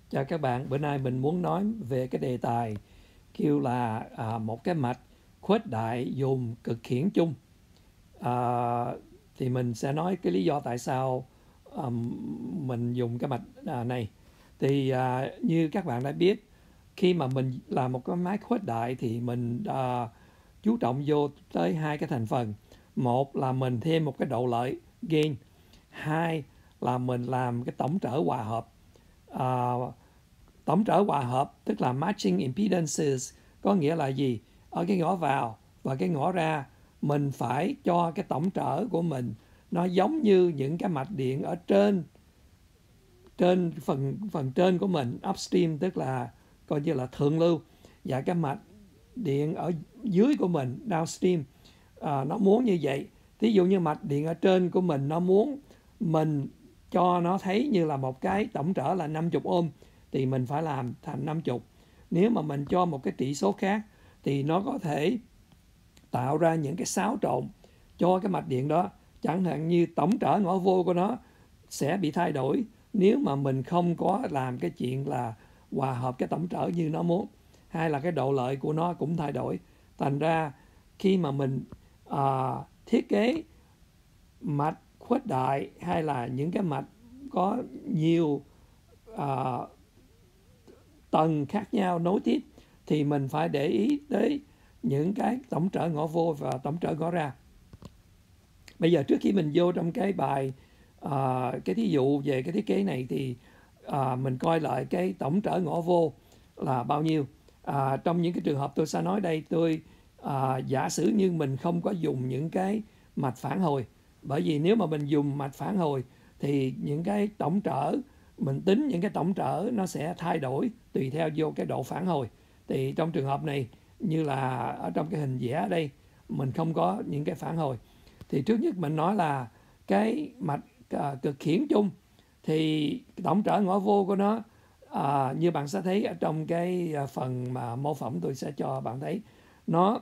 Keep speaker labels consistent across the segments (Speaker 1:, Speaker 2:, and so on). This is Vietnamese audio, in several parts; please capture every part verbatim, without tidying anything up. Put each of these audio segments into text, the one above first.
Speaker 1: Chào các bạn, bữa nay mình muốn nói về cái đề tài kêu là à, một cái mạch khuếch đại dùng cực khiển chung. À, thì mình sẽ nói cái lý do tại sao à, mình dùng cái mạch à, này. Thì à, như các bạn đã biết, khi mà mình làm một cái máy khuếch đại thì mình à, chú trọng vô tới hai cái thành phần. Một là mình thêm một cái độ lợi gain, hai là mình làm cái tổng trở hòa hợp. À, tổng trở hòa hợp tức là matching impedances, có nghĩa là gì? Ở cái ngõ vào và cái ngõ ra, mình phải cho cái tổng trở của mình nó giống như những cái mạch điện ở trên trên phần phần trên của mình, upstream tức là coi như là thượng lưu, và cái mạch điện ở dưới của mình, downstream, à, nó muốn như vậy. Thí dụ như mạch điện ở trên của mình nó muốn mình cho nó thấy như là một cái tổng trở là năm mươi ohm thì mình phải làm thành năm mươi. Nếu mà mình cho một cái trị số khác thì nó có thể tạo ra những cái xáo trộn cho cái mạch điện đó. Chẳng hạn như tổng trở ngõ vô của nó sẽ bị thay đổi nếu mà mình không có làm cái chuyện là hòa hợp cái tổng trở như nó muốn, hay là cái độ lợi của nó cũng thay đổi. Thành ra khi mà mình à, thiết kế mạch khuếch đại hay là những cái mạch có nhiều à, tầng khác nhau nối tiếp thì mình phải để ý tới những cái tổng trở ngõ vô và tổng trở ngõ ra. Bây giờ trước khi mình vô trong cái bài à, cái thí dụ về cái thiết kế này thì à, mình coi lại cái tổng trở ngõ vô là bao nhiêu. À, trong những cái trường hợp tôi sẽ nói đây, tôi à, giả sử như mình không có dùng những cái mạch phản hồi, bởi vì nếu mà mình dùng mạch phản hồi thì những cái tổng trở mình tính những cái tổng trở nó sẽ thay đổi tùy theo vô cái độ phản hồi. Thì trong trường hợp này, như là ở trong cái hình vẽ ở đây, mình không có những cái phản hồi. Thì trước nhất mình nói là cái mạch à, cực khiển chung thì tổng trở ngõ vô của nó à, như bạn sẽ thấy ở trong cái phần mà mô phỏng tôi sẽ cho bạn thấy, nó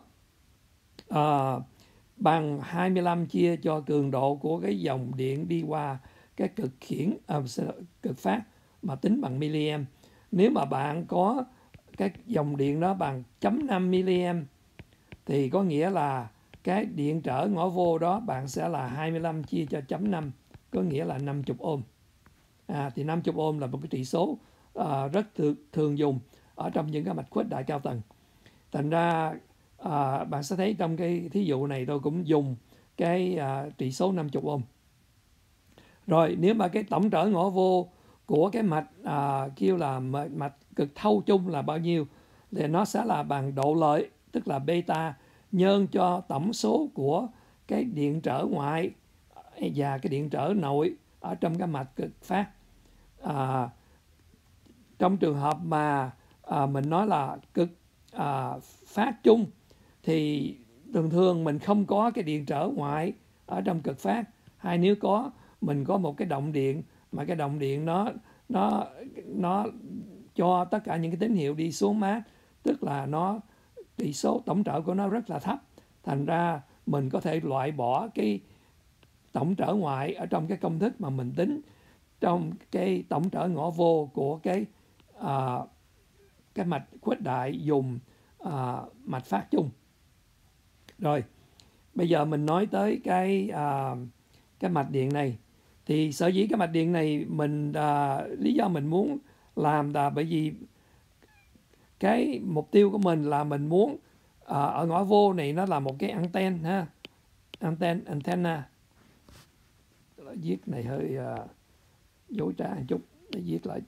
Speaker 1: à, bằng hai mươi lăm chia cho cường độ của cái dòng điện đi qua cái cực khiển à, cực phát mà tính bằng milliamp. Nếu mà bạn có cái dòng điện đó bằng chấm năm milliamp thì có nghĩa là cái điện trở ngõ vô đó bạn sẽ là hai mươi lăm chia cho chấm năm, có nghĩa là năm mươi ohm. À, thì năm mươi ohm là một cái trị số à, rất thường, thường dùng ở trong những cái mạch khuếch đại cao tầng. Thành ra à, bạn sẽ thấy trong cái thí dụ này tôi cũng dùng cái à, trị số năm mươi ohm. Rồi nếu mà cái tổng trở ngõ vô của cái mạch à, kêu là mạch, mạch cực thâu chung là bao nhiêu thì nó sẽ là bằng độ lợi, tức là beta nhân cho tổng số của cái điện trở ngoại và cái điện trở nội ở trong cái mạch cực phát. À, trong trường hợp mà à, mình nói là cực à, phát chung thì thường thường mình không có cái điện trở ngoại ở trong cực phát, hay nếu có mình có một cái động điện mà cái động điện nó nó nó cho tất cả những cái tín hiệu đi xuống mát, tức là nó tỷ số tổng trở của nó rất là thấp. Thành ra mình có thể loại bỏ cái tổng trở ngoại ở trong cái công thức mà mình tính trong cái tổng trở ngõ vô của cái à, cái mạch khuếch đại dùng à, mạch phát chung. Rồi bây giờ mình nói tới cái à, cái mạch điện này. Thì sở dĩ cái mạch điện này mình à, lý do mình muốn làm là bởi vì cái mục tiêu của mình là mình muốn à, ở ngõ vô này nó là một cái anten ha, anten antenna. Viết này hơi à, dối trá một chút để viết lại.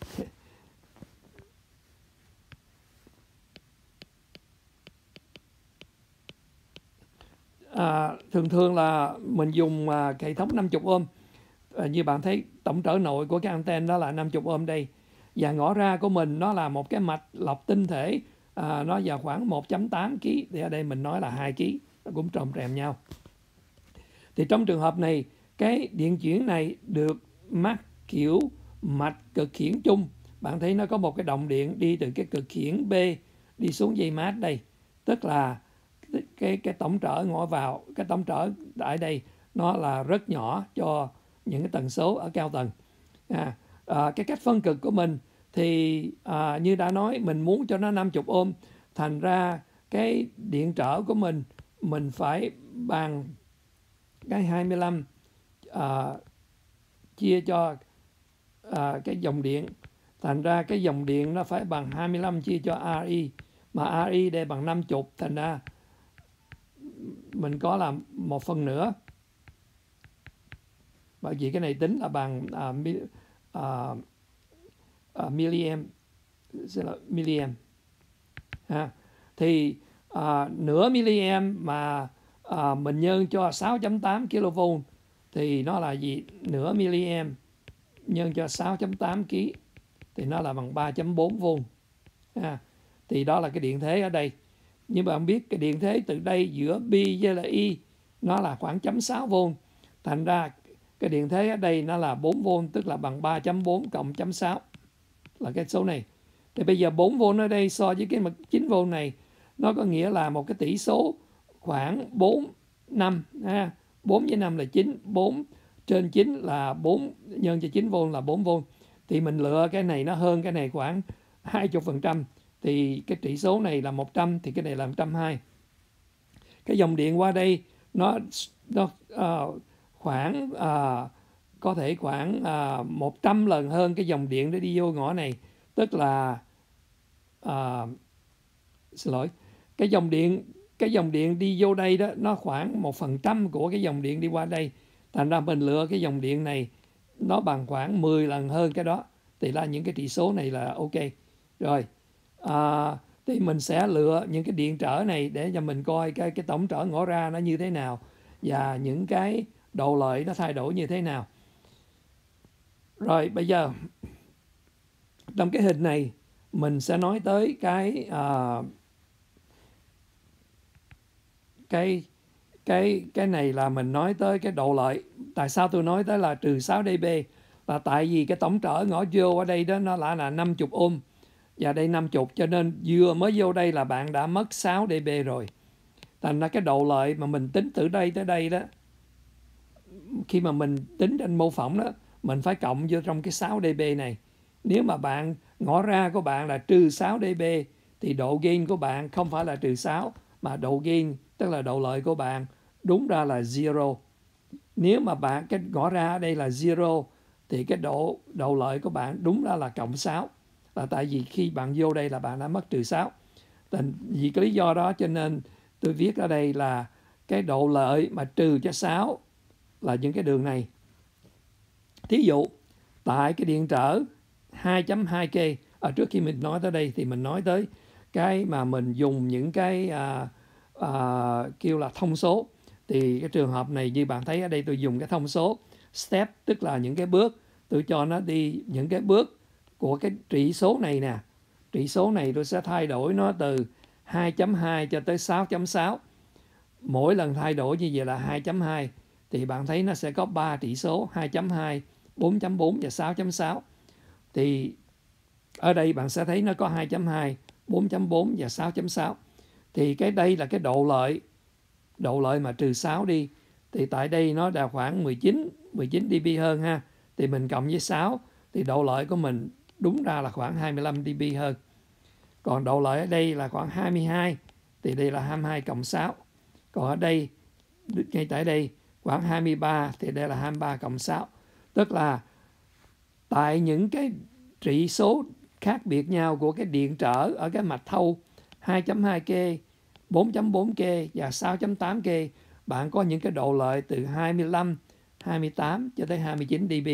Speaker 1: À, thường thường là mình dùng à, hệ thống năm mươi ohm. À, như bạn thấy tổng trở nội của cái anten đó là năm mươi ohm đây, và ngõ ra của mình nó là một cái mạch lọc tinh thể, à, nó vào khoảng một phẩy tám ki lô gam, thì ở đây mình nói là hai ki lô gam, nó cũng trộn rèm nhau. Thì trong trường hợp này cái điện chuyển này được mắc kiểu mạch cực khiển chung. Bạn thấy nó có một cái động điện đi từ cái cực khiển B đi xuống dây mát đây, tức là cái cái tổng trở ngõ vào, cái tổng trở tại đây nó là rất nhỏ cho những cái tần số ở cao tầng. À, à, cái cách phân cực của mình thì à, như đã nói, mình muốn cho nó năm mươi ohm, thành ra cái điện trở của mình mình phải bằng cái hai mươi lăm à, chia cho à, cái dòng điện, thành ra cái dòng điện nó phải bằng hai mươi lăm chia cho RI, mà RI đây bằng năm mươi, thành ra mình có làm một phần nữa, bởi vì cái này tính là bằng à, mi, à, à, milliamp, milliamp ha. Thì à, nửa milliamp mà à, mình nhân cho sáu phẩy tám kV thì nó là gì? Nửa milliamp nhân cho sáu phẩy tám kg thì nó là bằng ba phẩy bốn V ha. Thì đó là cái điện thế ở đây. Nhưng mà bạn biết cái điện thế từ đây giữa pi với là I nó là khoảng chấm sáu V, thành ra cái điện thế ở đây nó là bốn V, tức là bằng ba phẩy bốn cộng chấm sáu là cái số này. Thì bây giờ bốn V ở đây so với cái chín V này, nó có nghĩa là một cái tỷ số khoảng bốn, năm ha. bốn với năm là chín, bốn trên chín là bốn nhân cho chín V là bốn V. Thì mình lựa cái này nó hơn cái này khoảng hai mươi phần trăm. Thì cái trị số này là một trăm, thì cái này là một trăm hai mươi. Cái dòng điện qua đây nó, nó uh, khoảng uh, có thể khoảng uh, một trăm lần hơn cái dòng điện để đi vô ngõ này. Tức là uh, xin lỗi, cái dòng điện cái dòng điện đi vô đây đó nó khoảng một phần trăm của cái dòng điện đi qua đây. Thành ra mình lựa cái dòng điện này nó bằng khoảng mười lần hơn cái đó. Thì là những cái trị số này là ok. Rồi à, thì mình sẽ lựa những cái điện trở này để cho mình coi cái, cái tổng trở ngõ ra nó như thế nào, và những cái độ lợi nó thay đổi như thế nào. Rồi bây giờ trong cái hình này mình sẽ nói tới cái uh, cái cái cái này là mình nói tới cái độ lợi. Tại sao tôi nói tới là trừ sáu dB? Là tại vì cái tổng trở ngõ vô ở đây đó nó lại là năm mươi ohm, và đây năm mươi, cho nên vừa mới vô đây là bạn đã mất sáu dB rồi. Thành ra cái độ lợi mà mình tính từ đây tới đây đó, khi mà mình tính trên mô phỏng đó, mình phải cộng vô trong cái sáu dB này. Nếu mà bạn ngõ ra của bạn là trừ sáu dB thì độ gain của bạn không phải là trừ sáu, mà độ gain tức là độ lợi của bạn đúng ra là zero. Nếu mà bạn cái ngõ ra ở đây là zero thì cái độ độ lợi của bạn đúng ra là cộng sáu. Là tại vì khi bạn vô đây là bạn đã mất trừ sáu. Vì cái lý do đó cho nên tôi viết ở đây là cái độ lợi mà trừ cho sáu là những cái đường này. Thí dụ tại cái điện trở hai chấm hai K, ở trước khi mình nói tới đây thì mình nói tới cái mà mình dùng những cái à, à, kêu là thông số. Thì cái trường hợp này như bạn thấy ở đây tôi dùng cái thông số step, tức là những cái bước, tôi cho nó đi những cái bước của cái trị số này nè. Trị số này tôi sẽ thay đổi nó từ hai chấm hai cho tới sáu chấm sáu. Mỗi lần thay đổi như vậy là hai chấm hai. Thì bạn thấy nó sẽ có ba trị số hai chấm hai, bốn chấm bốn và sáu chấm sáu. Thì ở đây bạn sẽ thấy nó có hai chấm hai, bốn chấm bốn và sáu chấm sáu. Thì cái đây là cái độ lợi. Độ lợi mà trừ sáu đi. Thì tại đây nó đã khoảng mười chín, mười chín dB hơn ha. Thì mình cộng với sáu thì độ lợi của mình đúng ra là khoảng hai mươi lăm dB hơn. Còn độ lợi ở đây là khoảng hai mươi hai, thì đây là hai mươi hai cộng sáu. Còn ở đây, ngay tại đây khoảng hai mươi ba, thì đây là hai mươi ba cộng sáu. Tức là tại những cái trị số khác biệt nhau của cái điện trở ở cái mạch thâu hai chấm hai K, bốn chấm bốn K và sáu chấm tám K, bạn có những cái độ lợi từ hai mươi lăm, hai mươi tám cho tới hai mươi chín dB.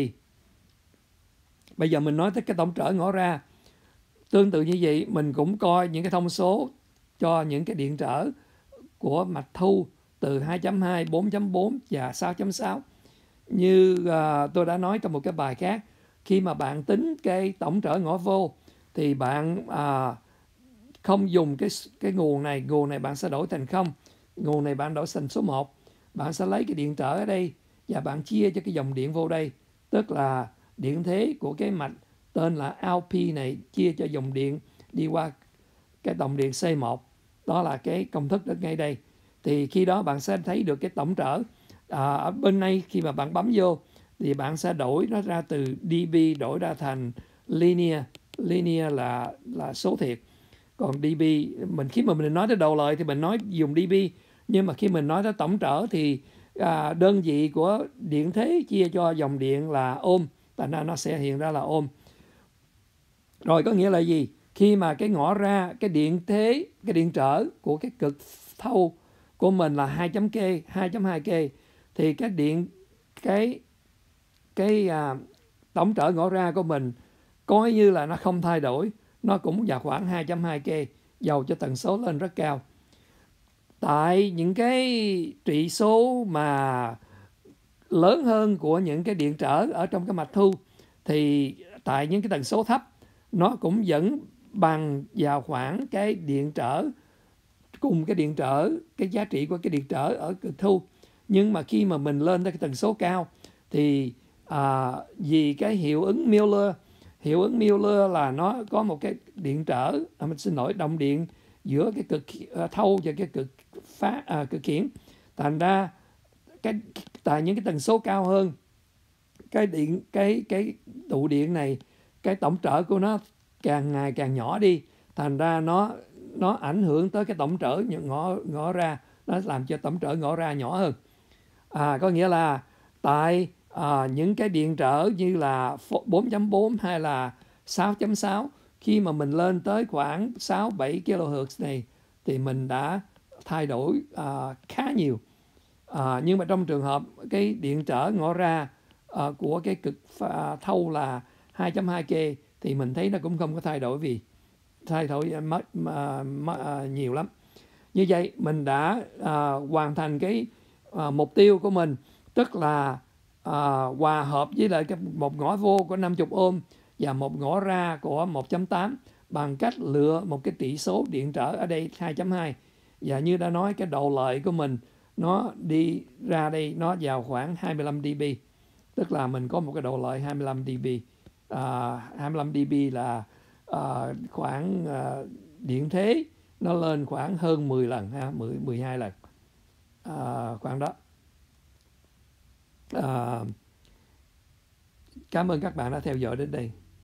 Speaker 1: Bây giờ mình nói tới cái tổng trở ngõ ra. Tương tự như vậy, mình cũng coi những cái thông số cho những cái điện trở của mạch thu từ hai chấm hai, bốn chấm bốn và sáu chấm sáu. Như uh, tôi đã nói trong một cái bài khác, khi mà bạn tính cái tổng trở ngõ vô thì bạn uh, không dùng cái cái nguồn này, nguồn này bạn sẽ đổi thành không, nguồn này bạn đổi thành số một. Bạn sẽ lấy cái điện trở ở đây và bạn chia cho cái dòng điện vô đây, tức là điện thế của cái mạch tên là Lp này chia cho dòng điện đi qua cái tổng điện C một. Đó là cái công thức ở ngay đây. Thì khi đó bạn sẽ thấy được cái tổng trở. À, ở bên này khi mà bạn bấm vô thì bạn sẽ đổi nó ra từ dB đổi ra thành linear, linear là là số thiệt. Còn dB, mình khi mà mình nói tới đầu lời thì mình nói dùng dB, nhưng mà khi mình nói tới tổng trở thì à, đơn vị của điện thế chia cho dòng điện là ohm, thành ra nó sẽ hiện ra là ohm. Rồi có nghĩa là gì? Khi mà cái ngõ ra, cái điện thế, cái điện trở của cái cực thâu của mình là hai chấm K, hai chấm hai K, thì cái điện cái cái à, tổng trở ngõ ra của mình coi như là nó không thay đổi, nó cũng vào khoảng hai chấm hai K, dầu cho tần số lên rất cao. Tại những cái trị số mà lớn hơn của những cái điện trở ở trong cái mạch thu, thì tại những cái tần số thấp nó cũng vẫn bằng vào khoảng cái điện trở, cùng cái điện trở, cái giá trị của cái điện trở ở cực thu. Nhưng mà khi mà mình lên tới cái tần số cao thì à, vì cái hiệu ứng Miller, hiệu ứng Miller là nó có một cái điện trở, à, mình xin lỗi, động điện giữa cái cực thâu và cái cực phá à, cực khiển. Thành ra cái tại những cái tần số cao hơn, cái điện cái cái tụ điện này, cái tổng trở của nó càng ngày càng nhỏ đi, thành ra nó nó ảnh hưởng tới cái tổng trở ngõ ngõ ra, nó làm cho tổng trở ngõ ra nhỏ hơn. À, có nghĩa là tại à, những cái điện trở như là bốn chấm bốn hay là sáu chấm sáu, khi mà mình lên tới khoảng sáu bảy kilohertz này thì mình đã thay đổi à, khá nhiều. À, nhưng mà trong trường hợp cái điện trở ngõ ra à, của cái cực à, thâu là hai chấm hai K thì mình thấy nó cũng không có thay đổi vì thay đổi mất à, à, nhiều lắm. Như vậy mình đã à, hoàn thành cái à, mục tiêu của mình, tức là à, hòa hợp với lại cái một ngõ vô của năm mươi ohm và một ngõ ra của một chấm tám bằng cách lựa một cái trị số điện trở ở đây hai chấm hai. Và như đã nói, cái độ lợi của mình nó đi ra đây nó vào khoảng hai mươi lăm dB, tức là mình có một cái độ lợi hai mươi lăm dB. À, hai mươi lăm dB là à, khoảng à, điện thế nó lên khoảng hơn mười lần ha, mười, mười hai lần à, khoảng đó. À, cảm ơn các bạn đã theo dõi đến đây.